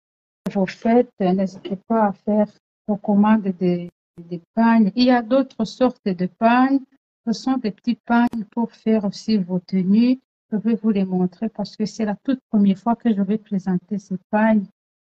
vos fêtes, n'hésitez pas à faire vos commandes de, de pagnes. Il y a d'autres sortes de pagnes. Ce sont des petits pagnes pour faire aussi vos tenues. Je vais vous les montrer parce que c'est la toute première fois que je vais présenter ces pagnes.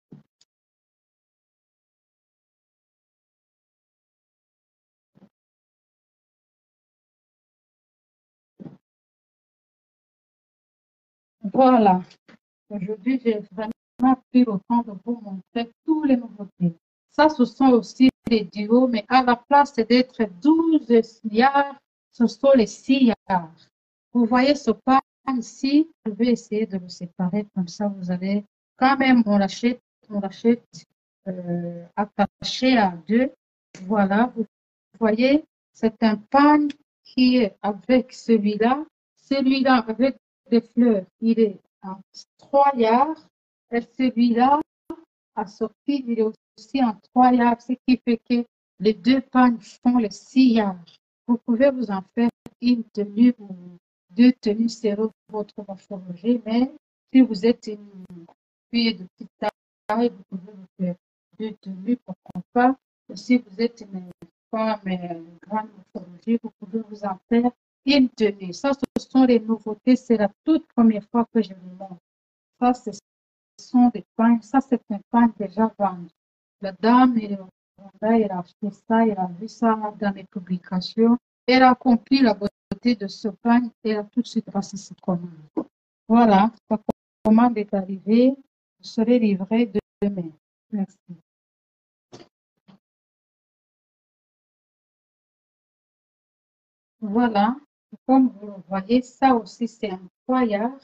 Voilà. Aujourd'hui, j'ai vraiment pris le temps de vous montrer tous les nouveautés. Ça, ce sont aussi les duos, mais à la place d'être douze yards, ce sont les six yards. Vous voyez ce pan ici, je vais essayer de le séparer comme ça, vous allez quand même, on l'achète, on l'achète euh, attaché à deux. Voilà, vous voyez, c'est un pan qui est avec celui-là, celui-là avec des fleurs, il est en trois yards, et celui-là, assorti, il est aussi en trois yards, ce qui fait que les deux pagnes font les six yards. Vous pouvez vous en faire une tenue ou deux tenues selon votre morphologie, mais si vous êtes une fille de petite taille, vous pouvez vous faire deux tenues, pourquoi pas. Et si vous êtes une femme une grande morphologie, vous pouvez vous en faire une tenue. Ça, ce sont les nouveautés. C'est la toute première fois que je vous montre. Ça, ce sont des pagnes. Ça, c'est un pagne déjà vendu. La dame, elle, elle a acheté ça, elle a vu ça dans les publications. Elle a compris la beauté de ce pagne et elle a tout de suite passé sa commande. Voilà, la commande est arrivée. Je serai livrée demain. Merci. Voilà, comme vous le voyez, ça aussi c'est un foyer.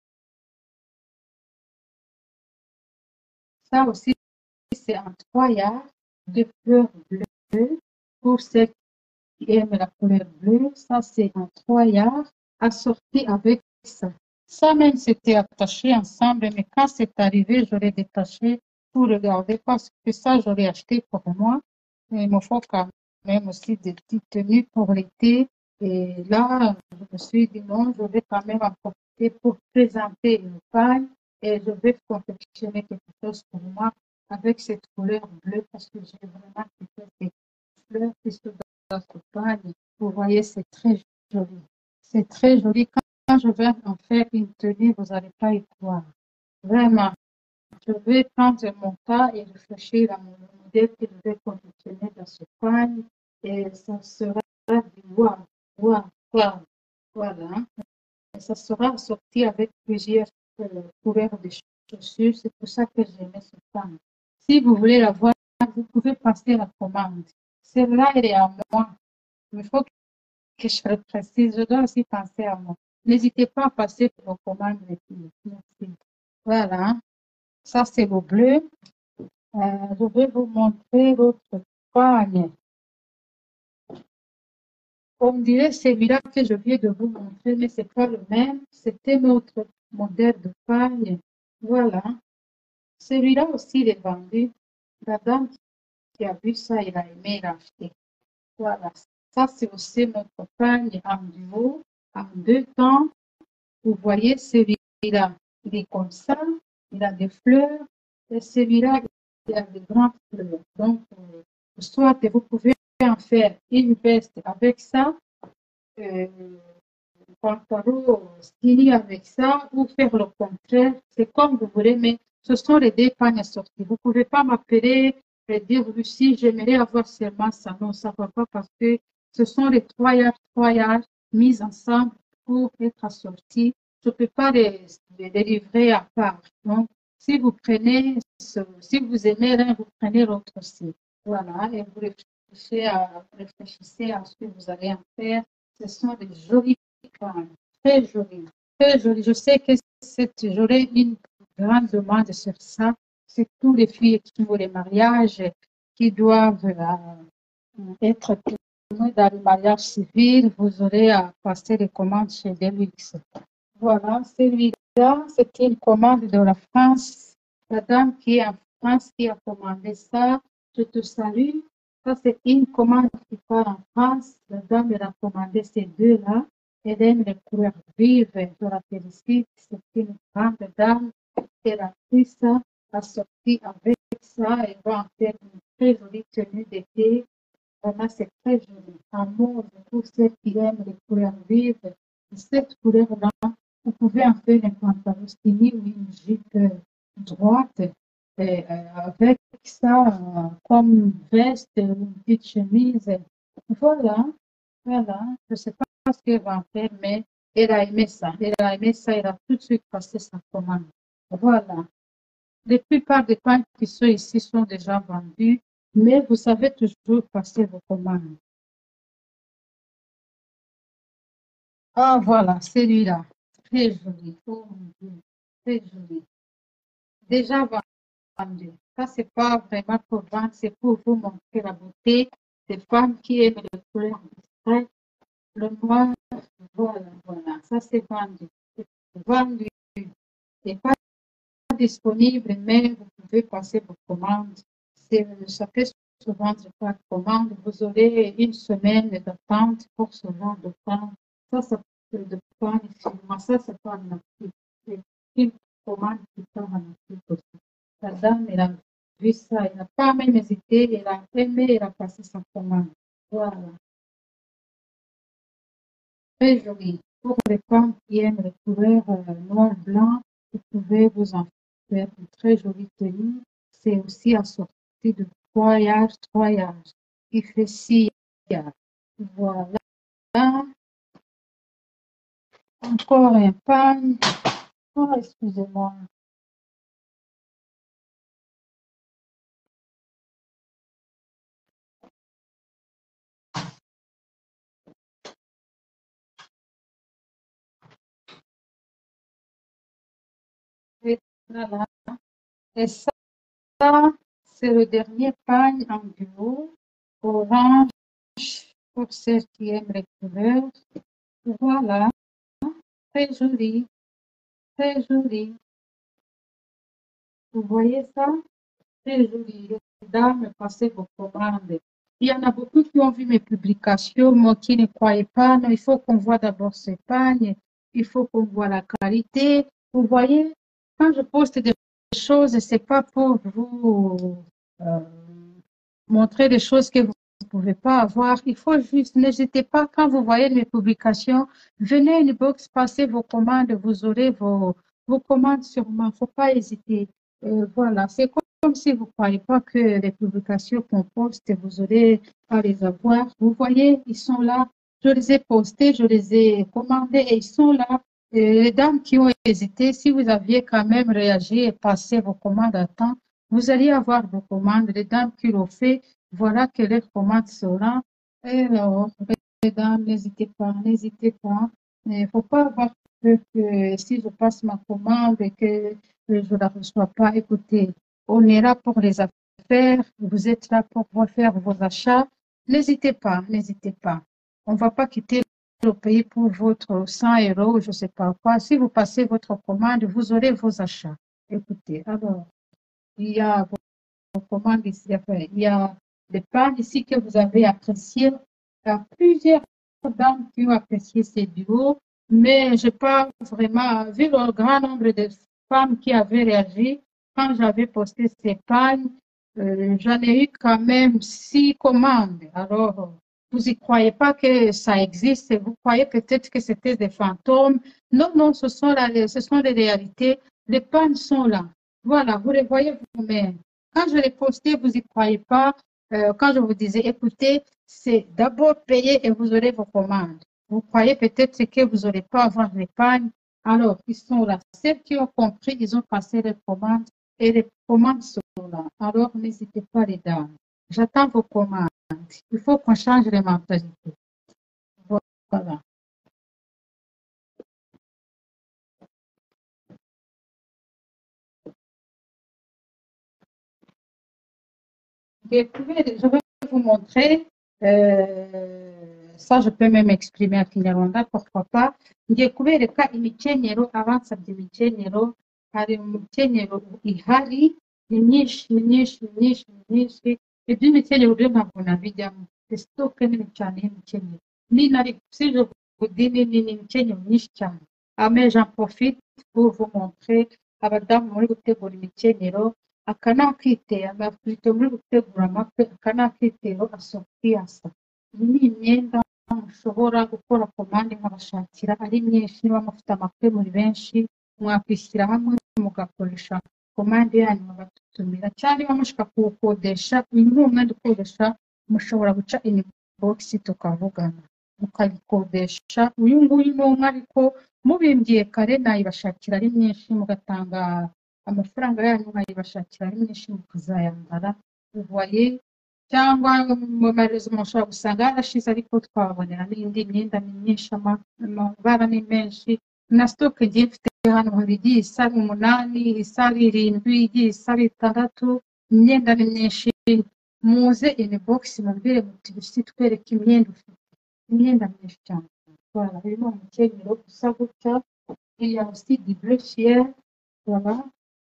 Ça aussi c'est un foyer de fleurs bleues pour celles qui aiment la couleur bleue. Ça c'est un foyer assorti avec ça. Ça même c'était attaché ensemble, mais quand c'est arrivé, je l'ai détaché pour le garder parce que ça, je l'ai acheté pour moi. Et il me faut quand même aussi des petites tenues pour l'été. Et là, je me suis dit non, je vais quand même en profiter pour présenter une pagne et je vais confectionner quelque chose pour moi avec cette couleur bleue parce que j'ai vraiment kiffé ces fleurs qui sont dans cette pagne. Vous voyez, c'est très joli. C'est très joli. Quand je vais en faire une tenue, vous n'allez pas y croire. Vraiment, je vais prendre mon temps et réfléchir à mon modèle que je vais confectionner dans ce pagne et ça sera du waouh, waouh, waouh. Voilà. Et ça sera sorti avec plusieurs euh, couleurs de chaussures. C'est pour ça que j'aimais ce pagne. Si vous voulez la voir vous pouvez passer la commande. Celle-là, elle est à moi. Il faut que je le précise. Je dois aussi penser à moi. N'hésitez pas à passer vos commandes, les filles. Merci. Voilà. Ça, c'est le bleu. Euh, je vais vous montrer l'autre pagne. On dirait celui-là que je viens de vous montrer, mais ce n'est pas le même. C'était notre modèle de pagne. Voilà. Celui-là aussi, il est vendu. La dame qui a vu ça, il a aimé l'acheter. Voilà. Ça, c'est aussi notre pagne en duo, en deux temps. Vous voyez, celui-là, il est comme ça. Il a des fleurs. Et celui-là, il a des grandes fleurs. Donc, euh, soit vous pouvez en faire une veste avec ça, euh, pantalon skinny avec ça, ou faire le contraire. C'est comme vous voulez, mais ce sont les deux pagnes sorties. Vous ne pouvez pas m'appeler et dire, Lucie, j'aimerais avoir seulement ça. Non, ça ne va pas parce que ce sont les trois yards, trois yards mis ensemble pour être assortis. Je ne peux pas les, les, les livrer à part. Donc, si vous prenez, ce, si vous aimez l'un, vous prenez l'autre aussi. Voilà, et vous réfléchissez à, réfléchissez à ce que vous allez en faire. Ce sont des jolis pagnes, très jolis, très jolis. Je sais que j'aurai une grande demande sur ça. C'est tous les filles qui ont les mariages, qui doivent euh, être tenues dans le mariage civil. Vous aurez à passer les commandes chez Deluxe. Voilà, celui-là, c'était une commande de la France. La dame qui est en France qui a commandé ça, je te salue. Ça, c'est une commande qui part en France. La dame, elle a commandé ces deux-là. Elle aime les couleurs vives. Je la félicite. C'est une grande dame. Elle a pris ça, a sorti avec ça. Elle va en faire une très jolie tenue d'été. Vraiment, c'est très joli. En mode, pour ceux qui aiment les couleurs vives, cette couleur-là, vous pouvez en faire un pantalon skinny ou une jupe droite. Et, euh, avec ça, euh, comme veste, une petite chemise. Voilà, voilà. Je ne sais pas ce qu'elle va en faire, mais elle a aimé ça. Elle a aimé ça, elle a tout de suite passé sa commande. Voilà. La plupart des pagnes qui sont ici sont déjà vendus, mais vous savez toujours passer vos commandes. Ah, voilà, celui-là. Très joli. Oh mon Dieu, très joli. Déjà vendu. Ça, c'est pas vraiment pour vendre, c'est pour vous montrer la beauté des femmes qui aiment les couleurs discrètes. Le noir, voilà, voilà. Ça, c'est vendu. C'est vendu. C'est pas disponible, mais vous pouvez passer vos commandes. Ça peut se vendre par commande. Vous aurez une semaine d'attente pour ce genre de temps. Ça, ça peut de pas moi. Ça, c'est pas un article. C'est une commande qui part en article aussi. La dame, elle a vu ça, elle n'a pas même hésité, elle a aimé, elle a passé sa commande. Voilà. Très joli. Pour les femmes qui aiment les couleurs euh, noir-blanc, vous pouvez vous en faire une très jolie tenue. C'est aussi assorti de trois yards, trois yards, qui fait six yards. Voilà. Encore un pagne. Oh, excusez-moi. Et voilà. Et ça, c'est le dernier pagne en duo. Orange, pour ceux qui aiment les couleurs. Voilà. Très joli. Très joli. Vous voyez ça? Très joli. Les dames, passez vos commandes. Il y en a beaucoup qui ont vu mes publications, moi qui ne croyais pas. Non, il faut qu'on voit d'abord ces pagnes. Il faut qu'on voit la qualité. Vous voyez, quand je poste des choses, ce n'est pas pour vous euh, montrer des choses que vous ne pouvez pas avoir. Il faut juste, n'hésitez pas, quand vous voyez mes publications, venez inbox, passez vos commandes, vous aurez vos, vos commandes sûrement. Il ne faut pas hésiter. Euh, voilà, c'est comme, comme si vous ne croyez pas que les publications qu'on poste, vous aurez à les avoir. Vous voyez, ils sont là. Je les ai postés, je les ai commandés et ils sont là. Et les dames qui ont hésité, si vous aviez quand même réagi et passé vos commandes à temps, vous allez avoir vos commandes. Les dames qui l'ont fait, voilà que les commandes seront. Alors, les dames, n'hésitez pas, n'hésitez pas. Il ne faut pas avoir peur que si je passe ma commande et que je ne la reçois pas, écoutez, on est là pour les affaires, vous êtes là pour refaire vos achats. N'hésitez pas, n'hésitez pas. On ne va pas quitter le pays pour votre cent euros, je ne sais pas quoi. Si vous passez votre commande, vous aurez vos achats. Écoutez, alors, il y a vos commandes ici, il y a des pains ici que vous avez appréciés. Il y a plusieurs dames qui ont apprécié ces duos, mais je n'ai pas vraiment vu le grand nombre de femmes qui avaient réagi quand j'avais posté ces pains. Euh, j'en ai eu quand même six commandes. Alors, vous n'y croyez pas que ça existe, vous croyez peut-être que c'était des fantômes. Non, non, ce sont, la, ce sont des réalités. Les pains sont là. Voilà, vous les voyez vous-même. Quand je les postais, vous n'y croyez pas. Euh, quand je vous disais, écoutez, c'est d'abord payer et vous aurez vos commandes. Vous croyez peut-être que vous n'aurez pas à avoir les pannes. Alors, ils sont là. Ceux qui ont compris, ils ont passé les commandes et les commandes sont là. Alors, n'hésitez pas, les dames. J'attends vos commandes. Il faut qu'on change les mentalités. Voilà. Je vais vous montrer, euh, ça je peux même exprimer à Kinyarwanda, pourquoi pas. Ngiye kubereka imikenyero, abansabye imikenyero, hari imikenyero ihari, ni myinshi, ni myinshi, ni myinshi, ni myinshi. Iby'imikenyero byo ntabwo nabijyamo. Sitoke nini cyane y'imikenyero. Ni nari si je vous dis ni ni imikenyero myinshi cyane. Mais j'en profite pour vous montrer abadamu muri gutegura imikenyero. Aka ni akitero, amafirito muri gutegura amakwe, aka ni akitero asopiyasa. Iyi ni imyenda mushobora gukora komande nkabashakira ari myinshi. Niba mufite amakwe muri benshi, mwakwishyira hamwe mugakoresha komande yanyu mugatutumira, cyangwa niba mushaka kuwukodesha, uyu ni umwenda ukodesha, mushobora guca inibogisi tukavugana mukayikodesha. Uyu nguyu ni umwe, ariko mubimbwiye kare nayibashakira ari myinshi, mugatanga amafaranga yanyu nkayibashakira ari myinshi mukazayambara. Uvoye cyangwa mu marezo mushobora gusanga yarashize, ariko twabonera n'indi myenda ni myinshi, amabara ni menshi. Na stoke ngiye mfite hano hari igiye isa umunani, isa irindwi, igiye isa itandatu. Imyenda ni myinshi. Muze inibogisi mubwire muti gusi twereke imyenda ufite. Imyenda myinshi cyane. Voilà, uyu ni umukenyero usa gutya. Il y a aussi du bleu ciel. Voilà.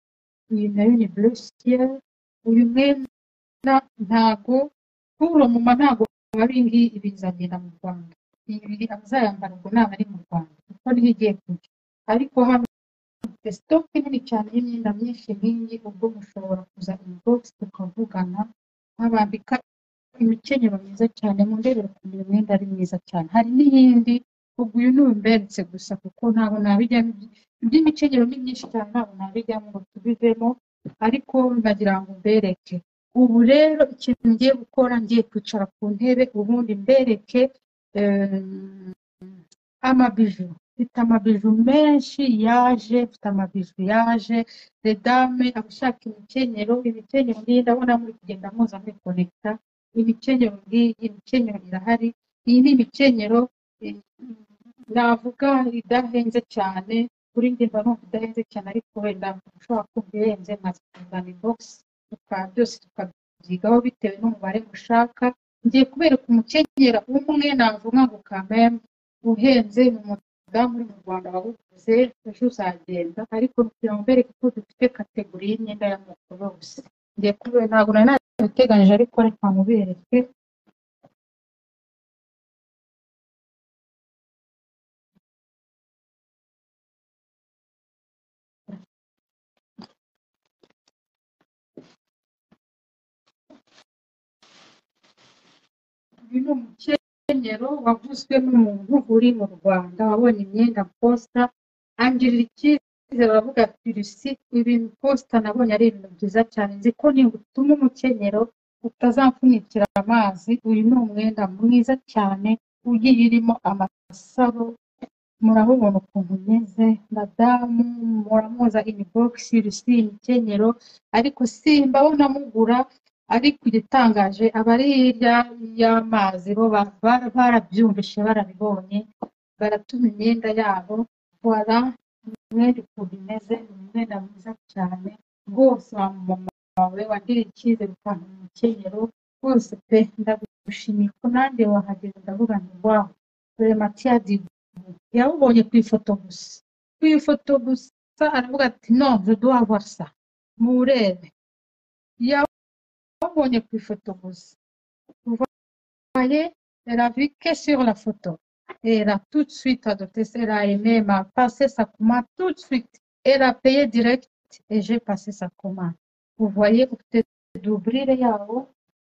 Uyu nayo ni bleu ciel. Uyu mwenda ntago kuro muma ntago ari ngi ibizagenda mu Rwanda. Ibi azayambara ubwo naba ari mu Rwanda kuko niho igiye kujya, ariko hano stock nini cyane y'imyenda myinshi nk'iyi. Ubwo mushobora kuza inbox tukavugana, nkabambika imikenyero myiza cyane, mu ndebero ku myenda ari myiza cyane. Hari n'iyindi, ubwo uyu ni umberetse gusa kuko ntabwo nabijyamo. Iby'imikenyero ni myinshi cyane, ntabwo nabijyamo ngo tubivemo, ariko nagira ngo mbereke. Ubu rero ikintu ngiye gukora, ngiye kwicara ku ntebe ubundi mbereke amabiju. Mfite amabiju menshi yaje, mfite amabiju yaje. Redame abashaka imikenyero, imikenyero ngiyi ndabona muri kugenda muza mwikonekita. Imikenyero ngiyi, imikenyero irahari. Iyi ni imikenyero navuga idahenze cyane, kuri njye mba numva idahenze cyane, ariko wenda ushobora kumva ihenze nkazitungana inbox byose tukabyigaho bitewe n'umubare mushaka. Ngiye kubereka umukenyero umwe navuga ngo kameme uhenze, ni umudamu uri mu Rwanda wawuguze, ejo uzagenda, ariko kugira ngo mbereke ko dufite kategori y'imyenda y'amoko yose. Ngiye kubera ntabwo nari nabiteganyije, ariko reka mubereke. Uyu ni umukenyero waguzwe n'umuntu uri mu Rwanda, wabonye imyenda posta, angirira icyizere, baravuga ati Lucy, ibintu posta nabonye ari ibintu byiza cyane, nzi ko ningutuma umukenyero utazamfunikira amazi. Uyu ni umwenda mwiza cyane ugiye irimo amasaro murabubona ukuntu meze madamu muramuza inbox rusi imikenyero ariko simbabona mugura ariko igitangaje abari hirya y'amazi bo ba- bara- barabyumvishe barabibonye baratuma imyenda yabo wara umwenda ukuntu imeze ni umwenda mwiza cyane rwose wa mama wawe wagiriye icyizere ukantu umukenyero rwose pe ndagushimiye ko nanjye wahageze ndavuga nti wawe dore matiya dibu yawubonye ku ifoto gusa ku ifoto gusa aravuga ati no je dois avoir ça murebe yawubonye ku ifoto gusa vous voyez elle a vu que sur la photo et elle a tout de suite adopté ça elle a aimé m'a passé sa commande tout de suite elle a payé direct et j'ai passé sa commande vous voyez ufite doublure yawo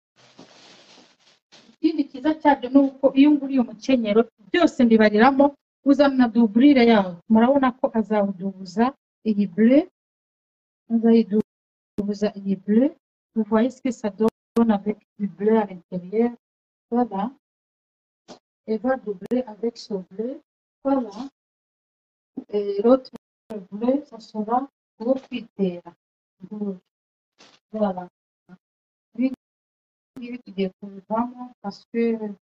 ikindi cyiza cyabyo ni uko iyo nguriye umukenyero byose mbibariramo uzana doublure yawo murabona ko azawudubuza iyi bleu azayidubuza iyi bleu vous voyez ce que ça donne avec du bleu à l'intérieur voilà et va doubler avec ce bleu voilà et l'autre bleu ça sera uwo kwitera rouge voilà ibi ngibi tugiye kubivamo parce que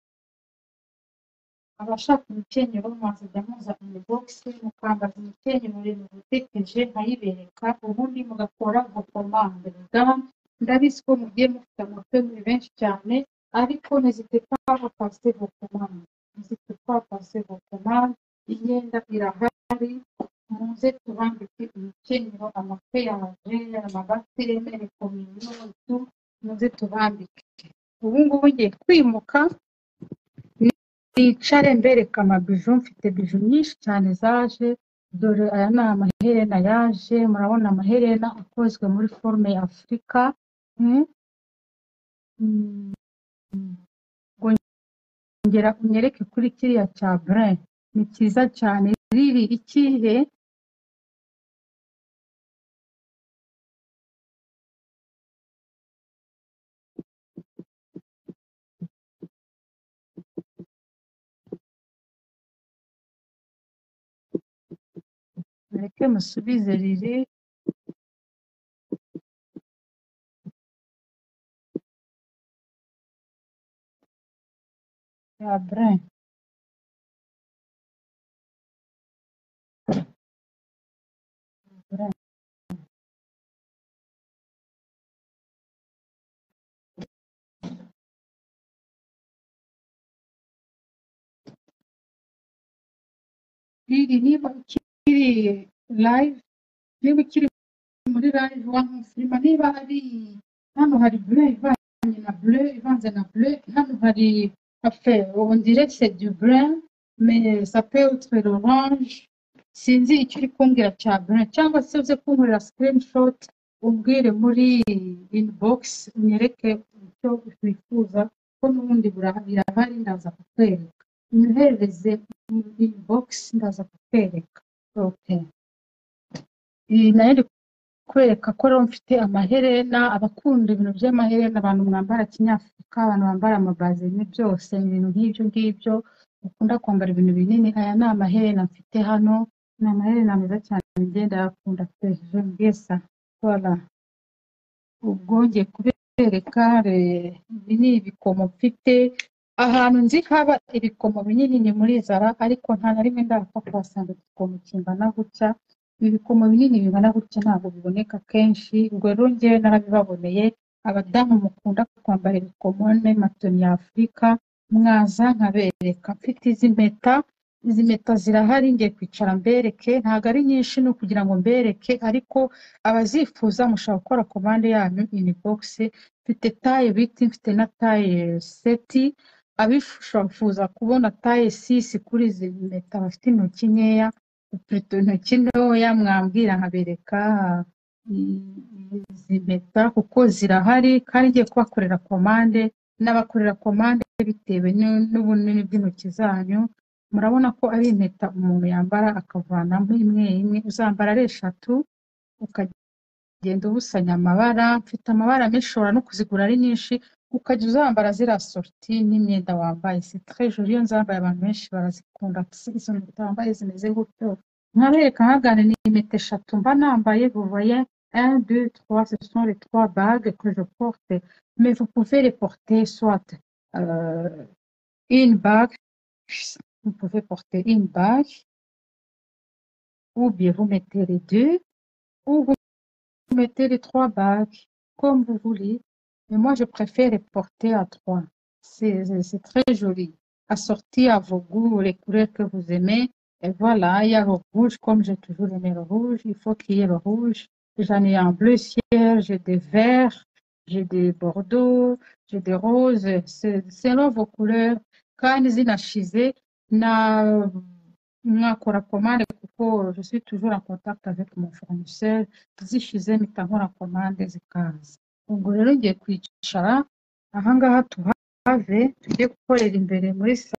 abashaka imikenyero mwazajya muza inbox mukambaza imikenyero ibintu mutekereje nkayibereka ubundi mugakora gokomande ndabizi ko mugiye mufite amafe muri benshi cyane ariko n'izite pas passer vos commandes n'izite pas passer vos commandes imyenda irahari muze tubambike imikenyero amafe yaje amabateme rekominiyo tu muze tubambike ubu ngubu ngiye kwimuka nicare mbereka amabiju mfite biju nyinshi cyane zaje dore aya ni amaherena yaje murabona amaherena akozwe muri forume ya afurika mm, mm, ngo ngera unyereke kuri kiriya cya brin ni cyiza cyane riri ikihe mureke musubize riri ya brin brin riri niba ukiri live niba ukiri muri live wamufirima niba ari hano hari bleu ivanye na bleu ivanze na bleu hano hari afe on dirait c'est du brun mais ça peut être l'orange sinzi icyo uri kumbwira cya brun cyangwa se uze kunkorera screenshot umbwire muri inbox unyereke icyo wifuza ko n'ubundi bura- birahari ndaza kukwereka unyoherereze mu inbox ndaza kukwereka okay iyi nayo ndi kwereka ko rero mfite amaherena abakunda ibintu by'amaherena abantu mwambara kinyafurika abantu bambara amabazini byose ibintu nk'ibyo ngibyo ukunda kwambara ibintu binini aya ni amaherena mfite hano ni amaherena meza cyane ngenda yakunda pe je mbesa voilà ubwo ngiye kubereka re- ibi ni ibikomo mfite ahantu nzi haba ibikomo binini ni muri zara ariko nta na rimwe ndapfa kuhasanga igikomo kingana gutya ibi bikomo binini bingana gutya ntabwo biboneka kenshi ubwo rero njyewe narabibaboneye abadamu mukunda kwambara ibikomo n'amatoni ya afurika mwaza nkabereka mfite izi mpeta izi mpeta zirahari ngiye kwicara mbereke ntabwo ari nyinshi ni ukugira ngo mbereke ariko abazifuza mushobora gukora komande yanyu inbox mfite taye biti mfite na taye seti abifuza kubona taye sisi kuri izi mpeta bafite intoki nkeya ufite intoki ntoya mwambwira nkabereka i- izi mpeta kuko zirahari kandi ngiye kubakorera komande n'abakorera komande bitewe n'u- n'ubunini bw'intoki zanyu murabona ko ari impeta umuntu yambara akavanamo imwe imwe uzambara ari eshatu ukagenda ubusanya amabara mfite amabara menshi ushobora no kuzigura ari nyinshi ukajya uzambara ziriya sorti n'imyenda wambaye c'est très joli iyo nzambaye abantu benshi barazikunda izo mpeta wambaye zimeze gutyo nkabereka nkagane ni impeta eshatu mba nambaye vous voyez un deux trois ce sont les trois bagues que je porte mais vous pouvez les porter soit euh, une bague vous pouvez porter une bague ou bien vous mettez les deux ou vous mettez les trois bagues comme vous voulez. Mais moi, je préfère les porter à trois. C'est c'est- c'est très joli. Assorti à vos goûts, les couleurs que vous aimez. Et voilà, il y a le rouge, comme j'ai toujours aimé le rouge. Il faut qu'il y ait le rouge. J'en ai en bleu ciel, j'ai des verts, j'ai des bordeaux, j'ai des roses. C'est selon vos couleurs. Kandi zinashize na mwakora commande kuko je suis toujours en contact avec mon fournisseur. Zishize mpita nkora commande zikaza. Ubwo rero ngiye kwicara ahangaha tuhave tujye gukorera imbere muri